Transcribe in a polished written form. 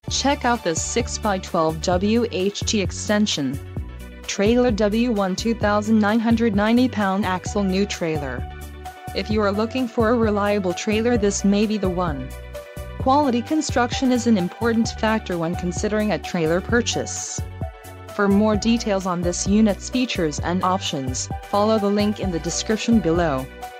Check out this 6x12 Wht extension. Trailer W1 2,990-pound axle new trailer. If you are looking for a reliable trailer, this may be the one. Quality construction is an important factor when considering a trailer purchase. For more details on this unit's features and options, follow the link in the description below.